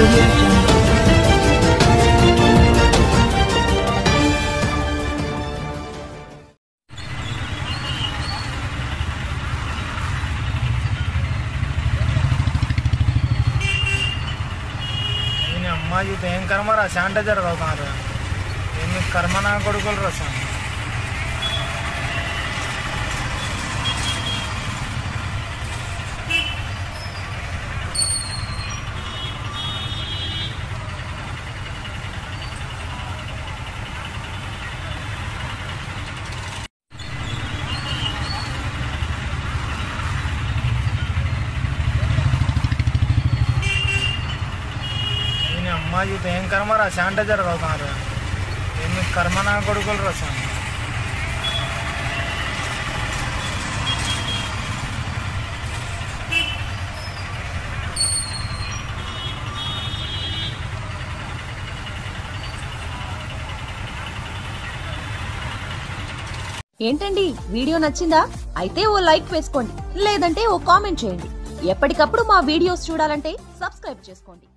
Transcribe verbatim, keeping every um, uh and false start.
audio jungle. अम्मा जी तो M कर्म रा शानिटाइजर అవుతారు ఎన్ని కర్మ నా కొడుకులు రసం अम्मा जी तो एम कर्म रा शानिटाइजर అవుతారు ఎన్ని కర్మ నా కొడుకులు రసం ఏంటండి వీడియో నచ్చిందా? అయితే ఓ లైక్ వేసుకోండి, లేదంటే ఓ కామెంట్ చేయండి. ఎప్పటికప్పుడు మా వీడియోస్ చూడాలంటే సబ్స్క్రైబ్ చేసుకోండి.